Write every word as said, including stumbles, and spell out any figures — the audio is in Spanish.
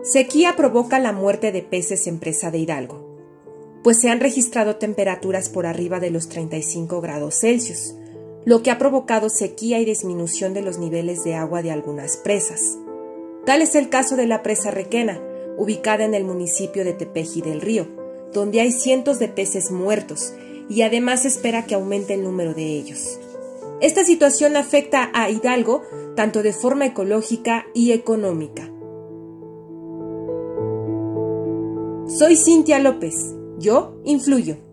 Sequía provoca la muerte de peces en presa de Hidalgo, pues se han registrado temperaturas por arriba de los treinta y cinco grados Celsius, lo que ha provocado sequía y disminución de los niveles de agua de algunas presas. Tal es el caso de la presa Requena, ubicada en el municipio de Tepeji del Río, donde hay cientos de peces muertos y además se espera que aumente el número de ellos. Esta situación afecta a Hidalgo tanto de forma ecológica y económica. Soy Cintia López. Yo influyo.